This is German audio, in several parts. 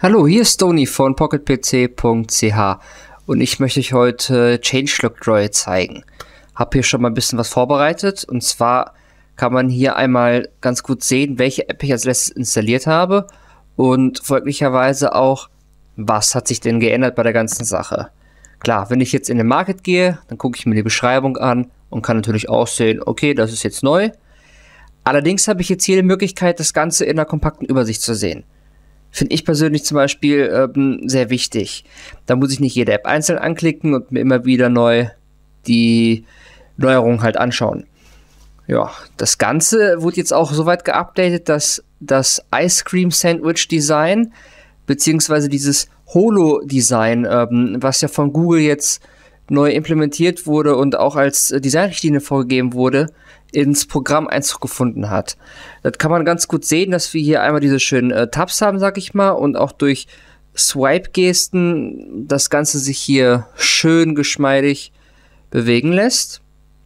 Hallo, hier ist Tony von pocketpc.ch und ich möchte euch heute Changelog Droid zeigen. Hab hier schon mal ein bisschen was vorbereitet, und zwar kann man hier einmal ganz gut sehen, welche App ich als letztes installiert habe und folglicherweise auch, was hat sich denn geändert bei der ganzen Sache. Klar, wenn ich jetzt in den Market gehe, dann gucke ich mir die Beschreibung an und kann natürlich auch sehen, okay, das ist jetzt neu. Allerdings habe ich jetzt hier die Möglichkeit, das Ganze in einer kompakten Übersicht zu sehen. Finde ich persönlich zum Beispiel sehr wichtig. Da muss ich nicht jede App einzeln anklicken und mir immer wieder neu die Neuerungen halt anschauen. Ja, das Ganze wurde jetzt auch soweit geupdatet, dass das Ice Cream Sandwich Design beziehungsweise dieses Holo-Design, was ja von Google jetzt neu implementiert wurde und auch als Designrichtlinie vorgegeben wurde, ins Programm Einzug gefunden hat. Das kann man ganz gut sehen, dass wir hier einmal diese schönen Tabs haben, sag ich mal, und auch durch Swipe-Gesten das Ganze sich hier schön geschmeidig bewegen lässt.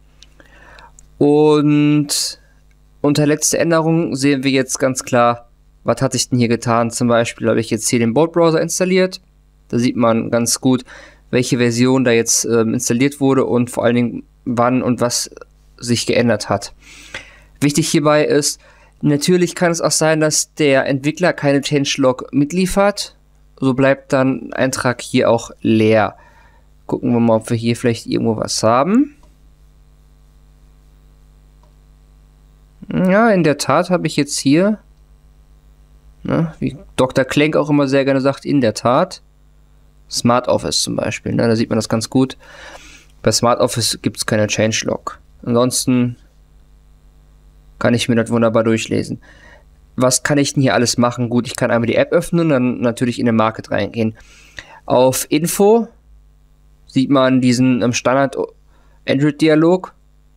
Und unter letzte Änderung sehen wir jetzt ganz klar, was hat sich denn hier getan. Zum Beispiel habe ich jetzt hier den Bolt-Browser installiert. Da sieht man ganz gut, welche Version da jetzt installiert wurde und vor allen Dingen wann und was sich geändert hat. Wichtig hierbei ist, natürlich kann es auch sein, dass der Entwickler keine Changelog mitliefert. So bleibt dann ein Eintrag hier auch leer. Gucken wir mal, ob wir hier vielleicht irgendwo was haben. Ja, in der Tat habe ich jetzt hier, wie Dr. Klenk auch immer sehr gerne sagt, in der Tat, Smart Office zum Beispiel. Da sieht man das ganz gut. Bei Smart Office gibt es keine Changelog. Ansonsten kann ich mir das wunderbar durchlesen. Was kann ich denn hier alles machen? Gut, ich kann einmal die App öffnen, dann natürlich in den Market reingehen. Auf Info sieht man diesen Standard Android-Dialog.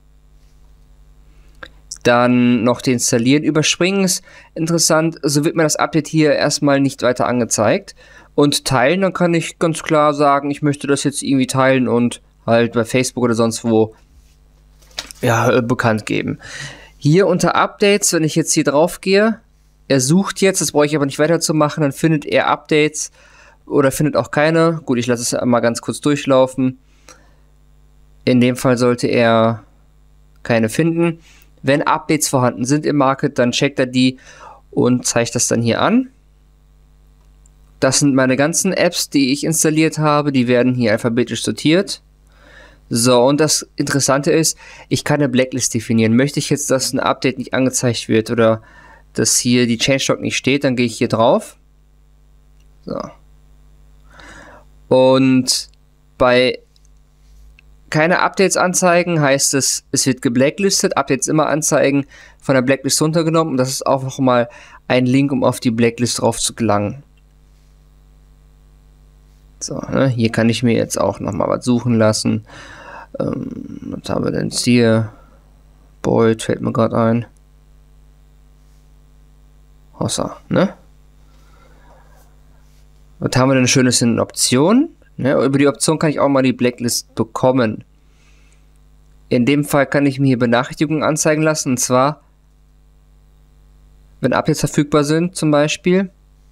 Dann noch den Installieren überspringen ist interessant. So wird mir das Update hier erstmal nicht weiter angezeigt. Und teilen, dann kann ich ganz klar sagen, ich möchte das jetzt irgendwie teilen und halt bei Facebook oder sonst wo bekannt geben. Hier unter Updates, wenn ich jetzt hier drauf gehe, er sucht jetzt, das brauche ich aber nicht weiterzumachen, dann findet er Updates oder findet auch keine. Gut, ich lasse es einmal ganz kurz durchlaufen. In dem Fall sollte er keine finden. Wenn Updates vorhanden sind im Market, dann checkt er die und zeigt das dann hier an. Das sind meine ganzen Apps, die ich installiert habe. Die werden hier alphabetisch sortiert. So, und das Interessante ist, ich kann eine Blacklist definieren. Möchte ich jetzt, dass ein Update nicht angezeigt wird oder dass hier die Changelog nicht steht, dann gehe ich hier drauf. So. Und bei keine Updates anzeigen heißt es, es wird geblacklistet. Updates immer anzeigen, von der Blacklist runtergenommen. Und das ist auch nochmal ein Link, um auf die Blacklist drauf zu gelangen. So, hier kann ich mir jetzt auch nochmal was suchen lassen. Was haben wir denn jetzt hier? Boyd fällt mir gerade ein. Hossa, ne? Was haben wir denn Schönes in Optionen? Ne? Über die Option kann ich auch mal die Blacklist bekommen. In dem Fall kann ich mir hier Benachrichtigungen anzeigen lassen. Und zwar, wenn Updates verfügbar sind zum Beispiel.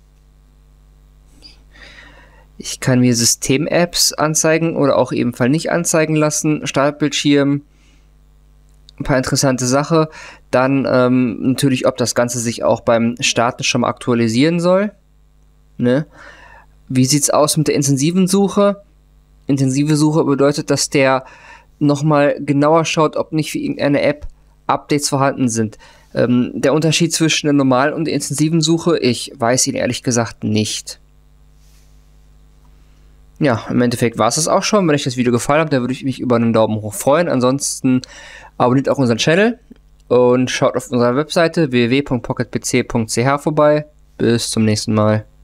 Ich kann mir System-Apps anzeigen oder auch ebenfalls nicht anzeigen lassen. Startbildschirm, ein paar interessante Sachen. Dann natürlich, ob das Ganze sich auch beim Starten schon mal aktualisieren soll. Ne? Wie sieht es aus mit der intensiven Suche? Intensive Suche bedeutet, dass der nochmal genauer schaut, ob nicht für irgendeine App Updates vorhanden sind. Der Unterschied zwischen der normalen und der intensiven Suche, ich weiß ihn ehrlich gesagt nicht. Ja, im Endeffekt war es das auch schon. Wenn euch das Video gefallen hat, dann würde ich mich über einen Daumen hoch freuen. Ansonsten abonniert auch unseren Channel und schaut auf unserer Webseite www.pocketpc.ch vorbei. Bis zum nächsten Mal.